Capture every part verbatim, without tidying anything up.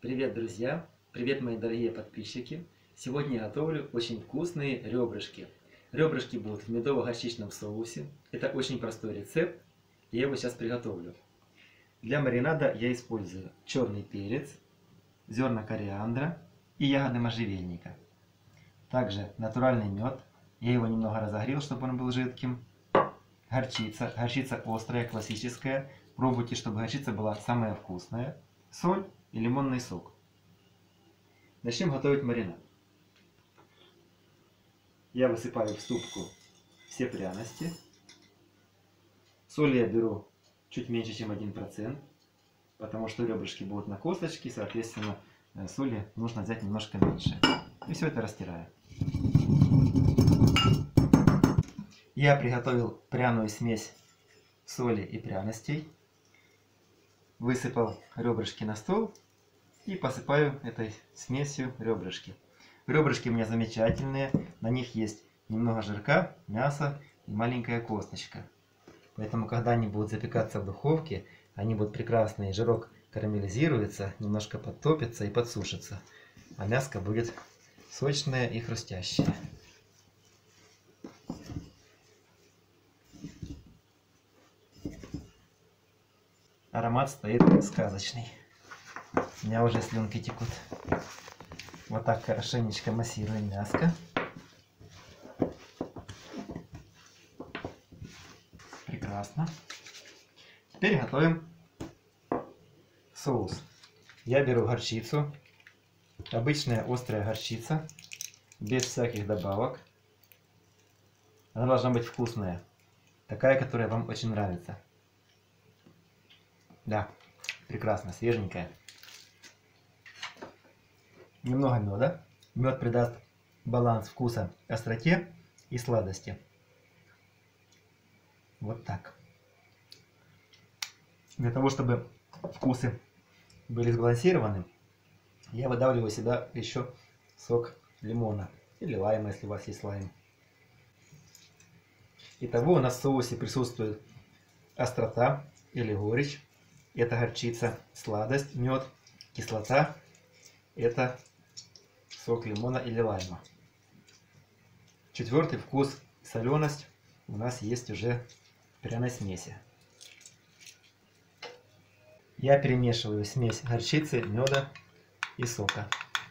Привет, друзья! Привет, мои дорогие подписчики! Сегодня я готовлю очень вкусные ребрышки. Ребрышки будут в медово-горчичном соусе. Это очень простой рецепт, и я его сейчас приготовлю. Для маринада я использую черный перец, зерна кориандра и ягоды можжевельника. Также натуральный мед. Я его немного разогрел, чтобы он был жидким. Горчица. Горчица острая, классическая. Пробуйте, чтобы горчица была самая вкусная. Соль и лимонный сок. Начнем готовить маринад. Я высыпаю в ступку все пряности. Соли я беру чуть меньше, чем один процент, потому что ребрышки будут на косточке, соответственно, соли нужно взять немножко меньше. И все это растираю. Я приготовил пряную смесь соли и пряностей. Высыпал ребрышки на стол и посыпаю этой смесью ребрышки. Ребрышки у меня замечательные, на них есть немного жирка, мяса и маленькая косточка. Поэтому, когда они будут запекаться в духовке, они будут прекрасные, жирок карамелизируется, немножко подтопится и подсушится, а мяско будет сочное и хрустящее. Аромат стоит сказочный. У меня уже слюнки текут. Вот так хорошенечко массируем мяско. Прекрасно. Теперь готовим соус. Я беру горчицу. Обычная острая горчица. Без всяких добавок. Она должна быть вкусная. Такая, которая вам очень нравится. Да, прекрасно, свеженькая. Немного меда. Мед придаст баланс вкуса, остроте и сладости. Вот так. Для того, чтобы вкусы были сбалансированы, я выдавливаю сюда еще сок лимона или лайма, если у вас есть лайм. Итого у нас в соусе присутствует острота или горечь. Это горчица, сладость, мед, кислота. Это сок лимона или лайма. Четвертый вкус, соленость у нас есть уже в пряной смеси. Я перемешиваю смесь горчицы, меда и сока.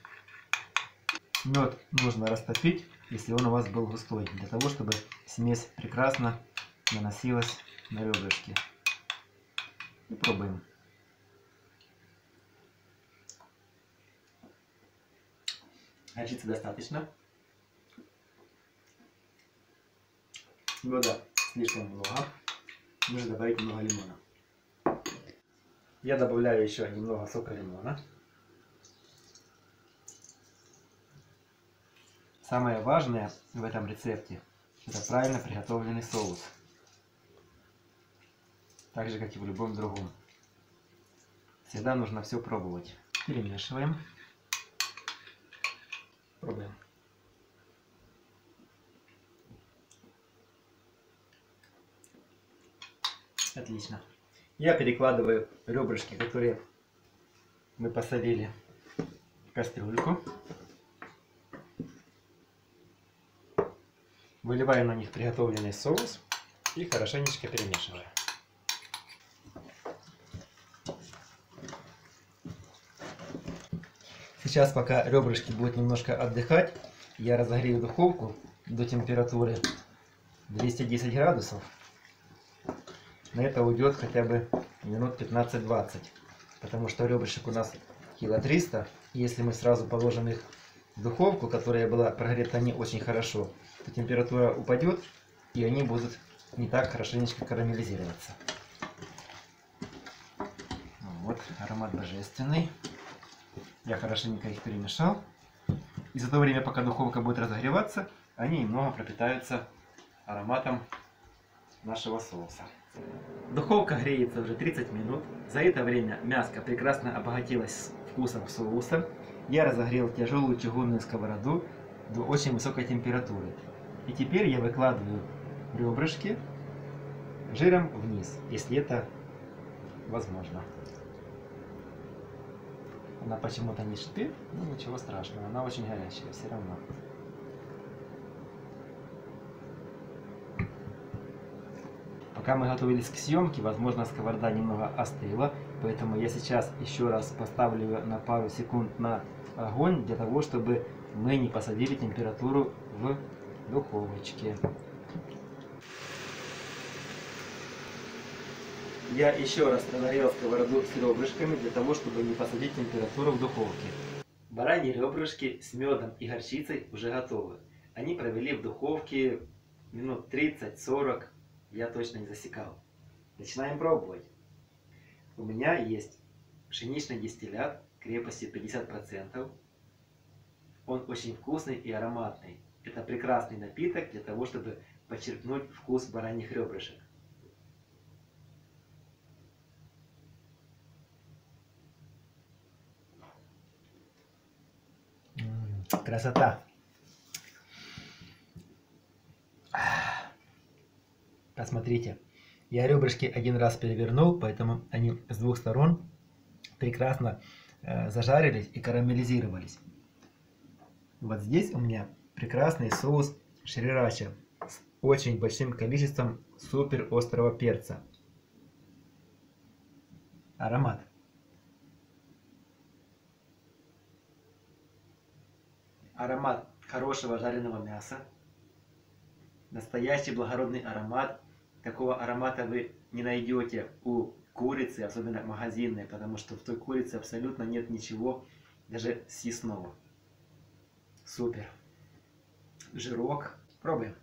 Мед нужно растопить, если он у вас был густой, для того, чтобы смесь прекрасно наносилась на ребрышки. И пробуем. Горчицы достаточно. Меда слишком много. Нужно добавить немного лимона. Я добавляю еще немного сока лимона. Самое важное в этом рецепте — это правильно приготовленный соус. Так же, как и в любом другом. Всегда нужно все пробовать. Перемешиваем. Пробуем. Отлично. Я перекладываю ребрышки, которые мы посолили, в кастрюльку. Выливаю на них приготовленный соус и хорошенечко перемешиваю. Сейчас, пока ребрышки будут немножко отдыхать, я разогрею духовку до температуры двести десять градусов. На это уйдет хотя бы минут пятнадцать-двадцать, потому что ребрышек у нас кило триста. Если мы сразу положим их в духовку, которая была прогрета не очень хорошо, то температура упадет, и они будут не так хорошенечко карамелизироваться. Вот, аромат божественный. Я хорошенько их перемешал. И за то время, пока духовка будет разогреваться, они немного пропитаются ароматом нашего соуса. Духовка греется уже тридцать минут. За это время мяско прекрасно обогатилось вкусом соуса. Я разогрел тяжелую чугунную сковороду до очень высокой температуры. И теперь я выкладываю ребрышки жиром вниз, если это возможно. Она почему-то не шипит, но ничего страшного, она очень горячая все равно. Пока мы готовились к съемке, возможно, сковорода немного остыла, поэтому я сейчас еще раз поставлю ее на пару секунд на огонь, для того, чтобы мы не посадили температуру в духовочке. Я еще раз прогрел сковороду с ребрышками, для того, чтобы не посадить температуру в духовке. Бараньи ребрышки с медом и горчицей уже готовы. Они провели в духовке минут тридцать-сорок. Я точно не засекал. Начинаем пробовать. У меня есть пшеничный дистиллят крепостью пятьдесят процентов. Он очень вкусный и ароматный. Это прекрасный напиток для того, чтобы подчеркнуть вкус бараньих ребрышек. Красота! Посмотрите, я ребрышки один раз перевернул, поэтому они с двух сторон прекрасно э, зажарились и карамелизировались. Вот здесь у меня прекрасный соус шрирача с очень большим количеством супер острого перца. Аромат. Аромат хорошего жареного мяса. Настоящий благородный аромат. Такого аромата вы не найдете у курицы, особенно магазинной, потому что в той курице абсолютно нет ничего, даже съестного. Супер. Жирок. Пробуем.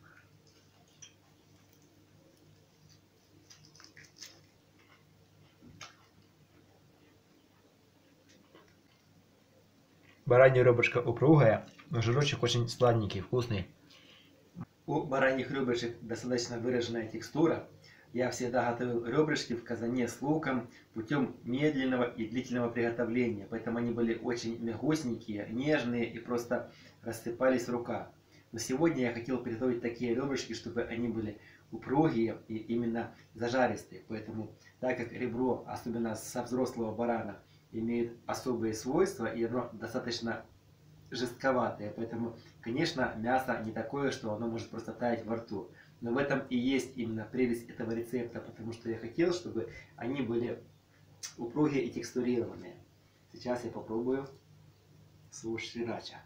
Баранья ребрышко упругая, но жирочек очень сладенький, вкусный. У бараньих ребрышек достаточно выраженная текстура. Я всегда готовил ребрышки в казане с луком путем медленного и длительного приготовления. Поэтому они были очень мягусенькие, нежные и просто рассыпались в руках. Но сегодня я хотел приготовить такие ребрышки, чтобы они были упругие и именно зажаристые. Поэтому, так как ребро, особенно со взрослого барана, имеет особые свойства и оно достаточно жестковатое, поэтому, конечно, мясо не такое, что оно может просто таять во рту. Но в этом и есть именно прелесть этого рецепта, потому что я хотел, чтобы они были упругие и текстурированные. Сейчас я попробую соус шрирача.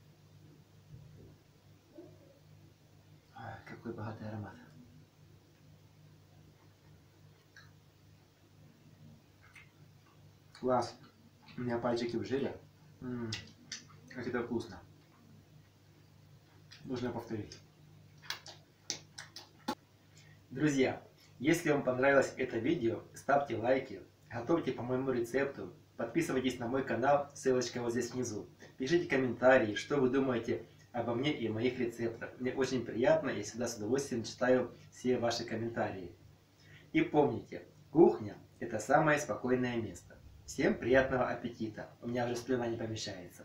Какой богатый аромат. Класс. У меня пальчики в жире. М-м, как это вкусно. Нужно повторить. Друзья, если вам понравилось это видео, ставьте лайки, готовьте по моему рецепту, подписывайтесь на мой канал, ссылочка вот здесь внизу. Пишите комментарии, что вы думаете обо мне и моих рецептах. Мне очень приятно, я всегда с удовольствием читаю все ваши комментарии. И помните, кухня – это самое спокойное место. Всем приятного аппетита. У меня уже слюна не помещается.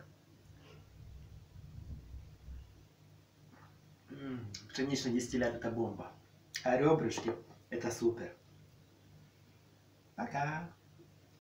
М-м, пшеничный дистиллят – это бомба. А ребрышки – это супер. Пока!